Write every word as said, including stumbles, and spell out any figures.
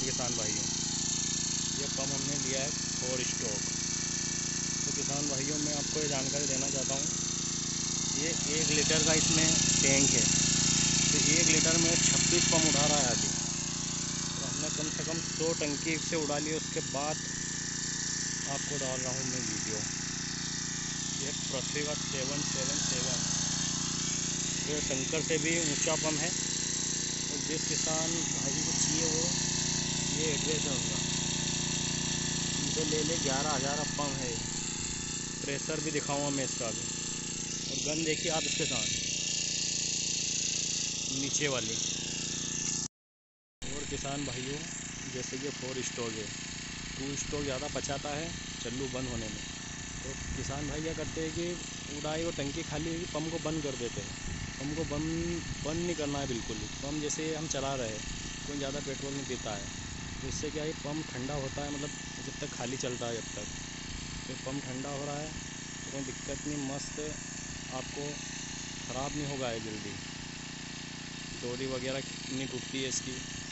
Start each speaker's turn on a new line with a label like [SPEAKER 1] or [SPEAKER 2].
[SPEAKER 1] नमस्कार किसान भाइयों, ये पंप हमने लिया है फोर स्टॉक। तो किसान भाइयों, मैं आपको ये जानकारी देना चाहता हूँ, ये एक लीटर का इसमें टैंक है। तो एक लीटर में छब्बीस पंप उठा रहा है अभी। तो हमने कम से कम सौ टंकी से उड़ा ली। उसके बाद आपको डाल रहा हूँ मैं वीडियो। ये पृथ्वी का सेवन सेवन सेवन ये टंकर से भी ऊंचा पंप है। और जिस किसान भाई को चाहिए वो ये एड्रेस है उनका, इनसे ले ले। ग्यारह हज़ार पंप है। प्रेशर भी दिखाऊंगा मैं इसका भी। और गन देखिए आप इसके साथ नीचे वाली। और किसान भाइयों, जैसे कि फोर स्टॉक है, टू स्टॉक ज़्यादा बचाता है चल्लू बंद होने में। तो किसान भाई क्या करते हैं कि उड़ाई वो टंकी खाली हुई, पंप को बंद कर देते हैं। पंप को बंद बंद नहीं करना है बिल्कुल ही। पंप जैसे हम चला रहे हैं, कोई ज़्यादा पेट्रोल नहीं पीता है, तो इससे क्या है, पंप ठंडा होता है। मतलब जब तक खाली चलता है, जब तक तो पंप ठंडा हो रहा है तो कोई दिक्कत नहीं, मस्त आपको ख़राब नहीं होगा है जल्दी। डोरी वगैरह नहीं टूटती है इसकी।